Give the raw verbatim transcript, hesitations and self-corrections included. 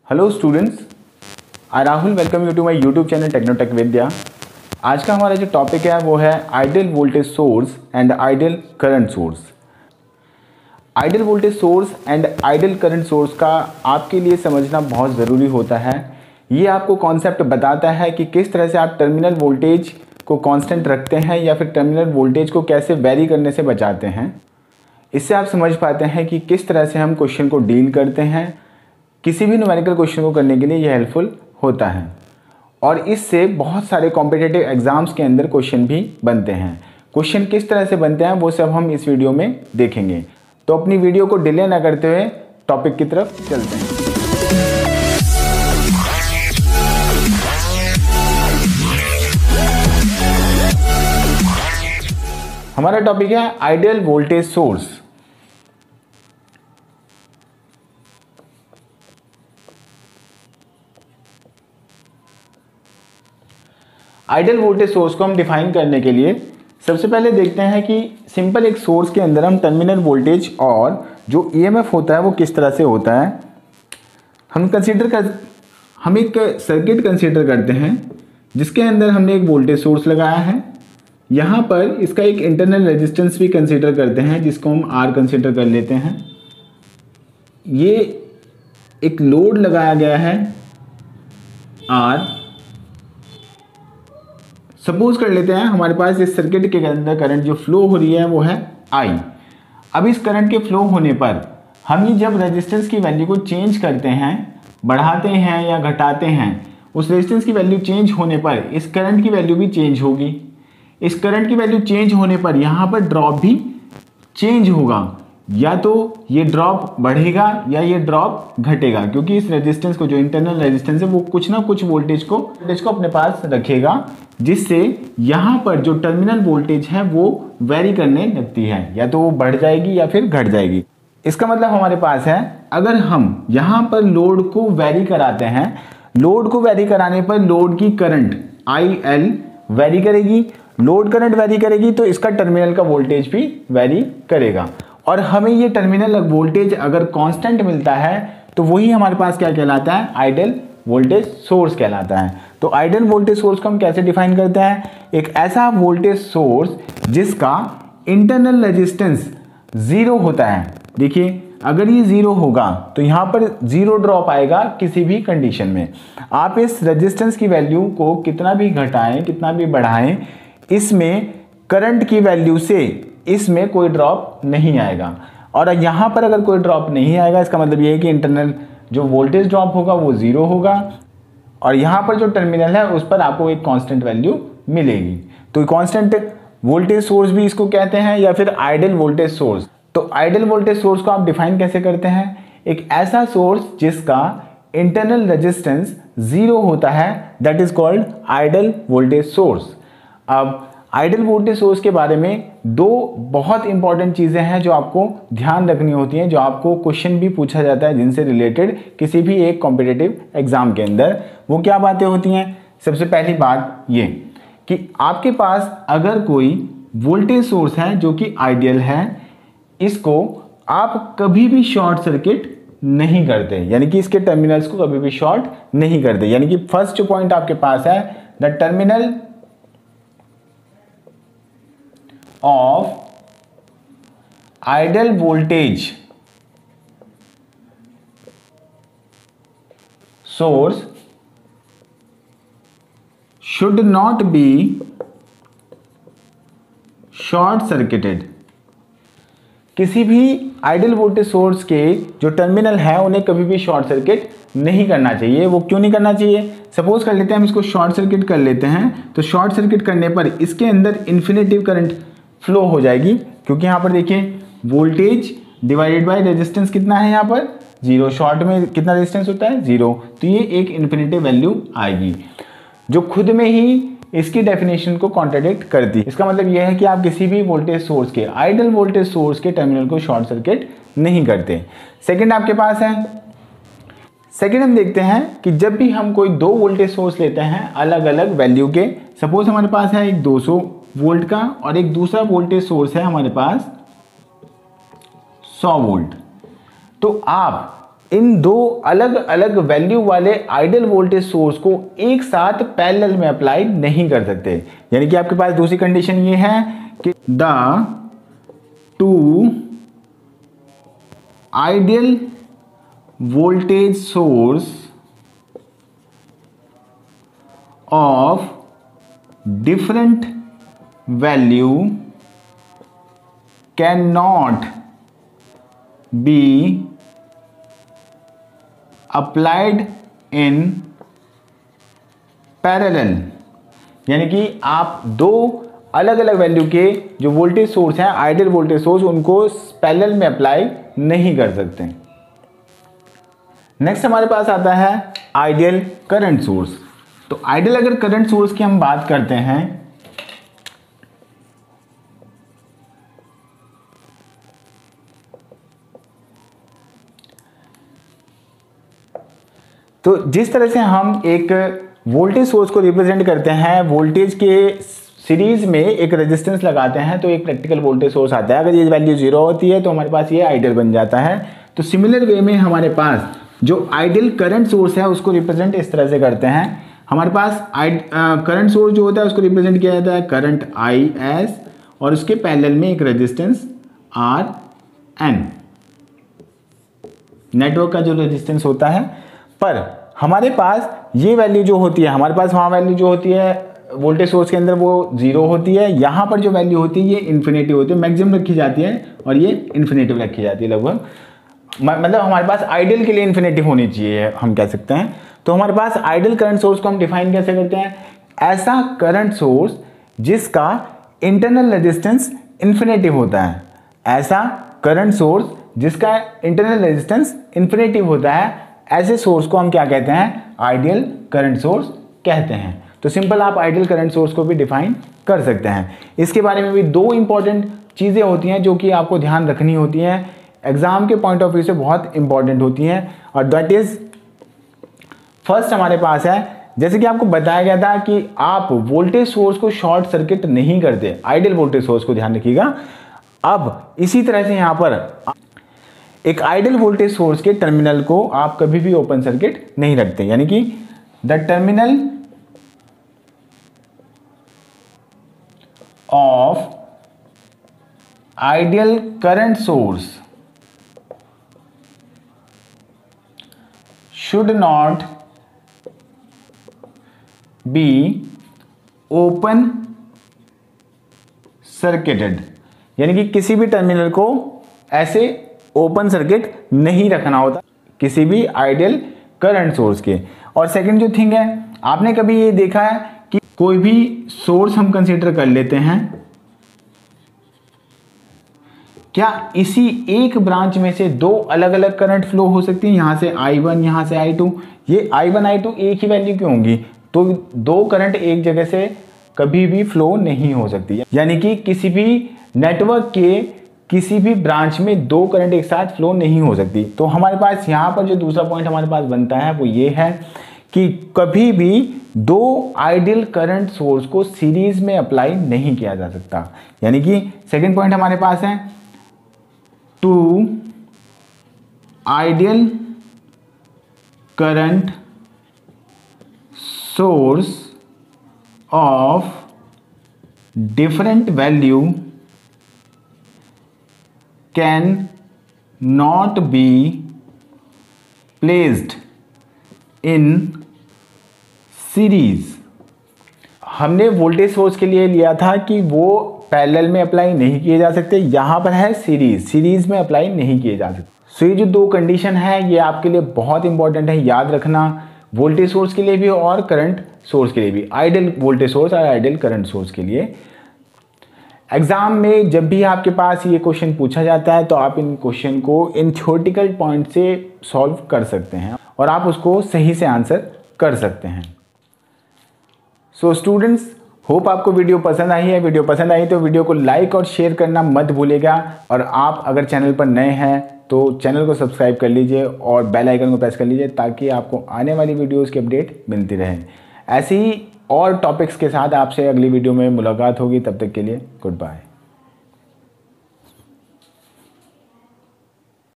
Hello students, I Rahul welcome you to my YouTube channel Technotech Vidya. आज का हमारा जो टॉपिक है वो है ideal voltage source and ideal current source. Ideal voltage source and ideal current source का आपके लिए समझना बहुत ज़रूरी होता है। ये आपको कॉन्सेप्ट बताता है कि किस तरह से आप टर्मिनल वोल्टेज को कांस्टेंट रखते हैं या फिर टर्मिनल वोल्टेज को कैसे वेरी करने से बचाते हैं। इससे आप समझ पाते हैं कि किस तरह से हम क्वेश्चन को डील करते हैं। किसी भी न्यूमेरिकल क्वेश्चन को करने के लिए यह हेल्पफुल होता है और इससे बहुत सारे कॉम्पिटिटिव एग्जाम्स के अंदर क्वेश्चन भी बनते हैं। क्वेश्चन किस तरह से बनते हैं वो सब हम इस वीडियो में देखेंगे। तो अपनी वीडियो को डिले ना करते हुए टॉपिक की तरफ चलते हैं। हमारा टॉपिक है ideal voltage source. Ideal voltage source को हम डिफाइन करने के लिए सबसे पहले देखते हैं कि सिंपल एक सोर्स के अंदर हम टर्मिनल वोल्टेज और जो ईएमएफ होता है वो किस तरह से होता है। हम कंसीडर कर हम एक सर्किट कंसीडर करते हैं जिसके अंदर हमने एक वोल्टेज सोर्स लगाया है। यहाँ पर इसका एक इंटरनल रेजिस्टेंस भी कंसीडर करते हैं जिसको हम आर कंसीडर कर लेते हैं। ये एक लोड लगाया गया है आर। सपोज कर लेते हैं हमारे पास इस सर्किट के अंदर करंट जो फ्लो हो रही है वो है आई। अब इस करंट के फ्लो होने पर हम ये जब रेजिस्टेंस की वैल्यू को चेंज करते हैं, बढ़ाते हैं या घटाते हैं, उस रेजिस्टेंस की वैल्यू चेंज होने पर इस करंट की वैल्यू भी चेंज होगी। इस करंट की वैल्यू चेंज होने पर यहाँ पर ड्रॉप भी चेंज होगा। या तो ये ड्रॉप बढ़ेगा या ये ड्रॉप घटेगा, क्योंकि इस रेजिस्टेंस को जो इंटरनल रेजिस्टेंस है वो कुछ ना कुछ वोल्टेज को वोल्टेज को अपने पास रखेगा, जिससे यहाँ पर जो टर्मिनल वोल्टेज है वो वेरी करने लगती है। या तो वो बढ़ जाएगी या फिर घट जाएगी। इसका मतलब हमारे पास है अगर हम यहाँ पर लोड को वेरी कराते हैं, लोड को वेरी कराने पर लोड की करंट आई एल वेरी करेगी। लोड करंट वेरी करेगी तो इसका टर्मिनल का वोल्टेज भी वेरी करेगा। और हमें ये टर्मिनल वोल्टेज अगर कांस्टेंट मिलता है तो वही हमारे पास क्या कहलाता है, आइडियल वोल्टेज सोर्स कहलाता है। तो आइडियल वोल्टेज सोर्स को हम कैसे डिफाइन करते हैं, एक ऐसा वोल्टेज सोर्स जिसका इंटरनल रेजिस्टेंस जीरो होता है। देखिए अगर ये जीरो होगा तो यहाँ पर जीरो ड्रॉप आएगा किसी भी कंडीशन में। आप इस रेजिस्टेंस की वैल्यू को कितना भी घटाएं, कितना भी बढ़ाएं, इसमें करंट की वैल्यू से इसमें कोई ड्रॉप नहीं आएगा। और यहाँ पर अगर कोई ड्रॉप नहीं आएगा इसका मतलब ये है कि इंटरनल जो वोल्टेज ड्रॉप होगा वो ज़ीरो होगा और यहाँ पर जो टर्मिनल है उस पर आपको एक कांस्टेंट वैल्यू मिलेगी। तो कांस्टेंट वोल्टेज सोर्स भी इसको कहते हैं या फिर आइडियल वोल्टेज सोर्स। तो आइडियल वोल्टेज सोर्स को आप डिफाइन कैसे करते हैं, एक ऐसा सोर्स जिसका इंटरनल रेजिस्टेंस ज़ीरो होता है, that is called ideal voltage source. अब आइडियल वोल्टेज सोर्स के बारे में दो बहुत इंपॉर्टेंट चीज़ें हैं जो आपको ध्यान रखनी होती हैं, जो आपको क्वेश्चन भी पूछा जाता है जिनसे रिलेटेड किसी भी एक कॉम्पिटिटिव एग्जाम के अंदर। वो क्या बातें होती हैं, सबसे पहली बात ये कि आपके पास अगर कोई वोल्टेज सोर्स है जो कि आइडियल है, इसको आप कभी भी शॉर्ट सर्किट नहीं करते, यानी कि इसके टर्मिनल्स को कभी भी शॉर्ट नहीं करते। यानी कि फर्स्ट जो पॉइंट आपके पास है, the terminal of ideal voltage source should not be short circuited। किसी भी आइडियल वोल्टेज सोर्स के जो टर्मिनल है उन्हें कभी भी शॉर्ट सर्किट नहीं करना चाहिए। वो क्यों नहीं करना चाहिए, सपोज कर लेते हैं हम इसको शॉर्ट सर्किट कर लेते हैं। तो शॉर्ट सर्किट करने पर इसके अंदर इन्फिनेटिव करंट फ्लो हो जाएगी, क्योंकि यहाँ पर देखिए वोल्टेज डिवाइडेड बाय रेजिस्टेंस कितना है, यहाँ पर जीरो। शॉर्ट में कितना रेजिस्टेंस होता है, जीरो। तो ये एक इन्फिनेटिव वैल्यू आएगी जो खुद में ही इसकी डेफिनेशन को कॉन्ट्राडिक्ट करती है। इसका मतलब यह है कि आप किसी भी वोल्टेज सोर्स के आइडियल वोल्टेज सोर्स के टर्मिनल को शॉर्ट सर्किट नहीं करते। सेकेंड आपके पास है, सेकेंड हम देखते हैं कि जब भी हम कोई दो वोल्टेज सोर्स लेते हैं अलग अलग वैल्यू के, सपोज हमारे पास है एक दो सौ वोल्ट का और एक दूसरा वोल्टेज सोर्स है हमारे पास सौ वोल्ट। तो आप इन दो अलग अलग वैल्यू वाले आइडियल वोल्टेज सोर्स को एक साथ पैरेलल में अप्लाई नहीं कर सकते। यानी कि आपके पास दूसरी कंडीशन ये है कि the two ideal voltage source of different value can not be applied in parallel. यानी कि आप दो अलग अलग वैल्यू के जो वोल्टेज सोर्स हैं, आइडियल वोल्टेज सोर्स, उनको पैरेलल में अप्लाई नहीं कर सकते। नेक्स्ट हमारे पास आता है आइडियल करंट सोर्स। तो आइडियल अगर करंट सोर्स की हम बात करते हैं तो जिस तरह से हम एक वोल्टेज सोर्स को रिप्रेजेंट करते हैं, वोल्टेज के सीरीज में एक रेजिस्टेंस लगाते हैं तो एक प्रैक्टिकल वोल्टेज सोर्स आता है। अगर ये वैल्यू जीरो होती है तो हमारे पास ये आइडियल बन जाता है। तो सिमिलर वे में हमारे पास जो आइडियल करंट सोर्स है उसको रिप्रेजेंट इस तरह से करते हैं। हमारे पास करंट सोर्स जो होता है उसको रिप्रेजेंट किया जाता है करंट आई एस और उसके पैरेलल में एक रेजिस्टेंस आर एन, नेटवर्क का जो रेजिस्टेंस होता है। पर हमारे पास ये वैल्यू जो होती है, हमारे पास वहाँ वैल्यू जो होती है वोल्टेज सोर्स के अंदर वो जीरो होती है। यहाँ पर जो वैल्यू होती है ये इन्फिनिटी होती है, मैक्सिमम रखी जाती है और ये इन्फिनिटी रखी जाती है लगभग। मतलब हमारे पास आइडियल के लिए इन्फिनिटी होनी चाहिए, हम कह सकते हैं। तो हमारे पास आइडियल करंट सोर्स को हम डिफाइन कैसे करते हैं? ऐसा करंट सोर्स जिसका इंटरनल रेजिस्टेंस इन्फिनिटी होता है। ऐसा करंट सोर्स जिसका इंटरनल रेजिस्टेंस इन्फिनिटी होता है, ऐसे सोर्स को हम क्या कहते हैं? आइडियल करंट सोर्स कहते हैं। तो सिंपल आप आइडियल करंट सोर्स को भी डिफाइन कर सकते हैं। इसके बारे में भी दो इंपॉर्टेंट चीज़ें होती हैं जो कि आपको ध्यान रखनी होती हैं, एग्जाम के पॉइंट ऑफ व्यू से बहुत इंपॉर्टेंट होती हैं। और दैट इज फर्स्ट हमारे पास है, जैसे कि आपको बताया गया था कि आप वोल्टेज सोर्स को शॉर्ट सर्किट नहीं करते, आइडियल वोल्टेज सोर्स को ध्यान रखिएगा। अब इसी तरह से यहाँ पर एक आइडियल वोल्टेज सोर्स के टर्मिनल को आप कभी भी ओपन सर्किट नहीं रखते, यानी कि the terminal of ideal current source should not be open circuited, यानी कि किसी भी टर्मिनल को ऐसे ओपन सर्किट नहीं रखना होता किसी भी आइडियल करंट सोर्स के। और सेकंड जो थिंग है, आपने कभी ये देखा है कि कोई भी सोर्स हम कंसीडर कर लेते हैं, क्या इसी एक ब्रांच में से दो अलग अलग करंट फ्लो हो सकती है? यहाँ से आई वन, यहाँ से आई टू। ये आई वन आई टू एक ही वैल्यू क्यों होंगी? तो दो करंट एक जगह से कभी भी फ्लो नहीं हो सकती। यानी कि किसी भी नेटवर्क के किसी भी ब्रांच में दो करंट एक साथ फ्लो नहीं हो सकती। तो हमारे पास यहाँ पर जो दूसरा पॉइंट हमारे पास बनता है वो ये है कि कभी भी दो आइडियल करंट सोर्स को सीरीज में अप्लाई नहीं किया जा सकता। यानी कि सेकेंड पॉइंट हमारे पास है, two ideal current source of different value can not be placed in series. हमने वोल्टेज सोर्स के लिए लिया था कि वो पैरेलल में अप्लाई नहीं किए जा सकते, यहाँ पर है सीरीज, सीरीज में अप्लाई नहीं किए जा सकते। सो ये जो दो कंडीशन है ये आपके लिए बहुत इंपॉर्टेंट है, याद रखना, वोल्टेज सोर्स के लिए भी और करंट सोर्स के लिए भी, आइडियल वोल्टेज सोर्स और आइडियल करंट सोर्स के लिए। एग्जाम में जब भी आपके पास ये क्वेश्चन पूछा जाता है तो आप इन क्वेश्चन को इन थ्योरेटिकल पॉइंट से सॉल्व कर सकते हैं और आप उसको सही से आंसर कर सकते हैं। सो स्टूडेंट्स, होप आपको वीडियो पसंद आई है। वीडियो पसंद आई तो वीडियो को लाइक और शेयर करना मत भूलिएगा। और आप अगर चैनल पर नए हैं तो चैनल को सब्सक्राइब कर लीजिए और बेल आइकन को प्रेस कर लीजिए ताकि आपको आने वाली वीडियोस की अपडेट मिलती रहे। ऐसे ही और टॉपिक्स के साथ आपसे अगली वीडियो में मुलाकात होगी। तब तक के लिए गुड बाय।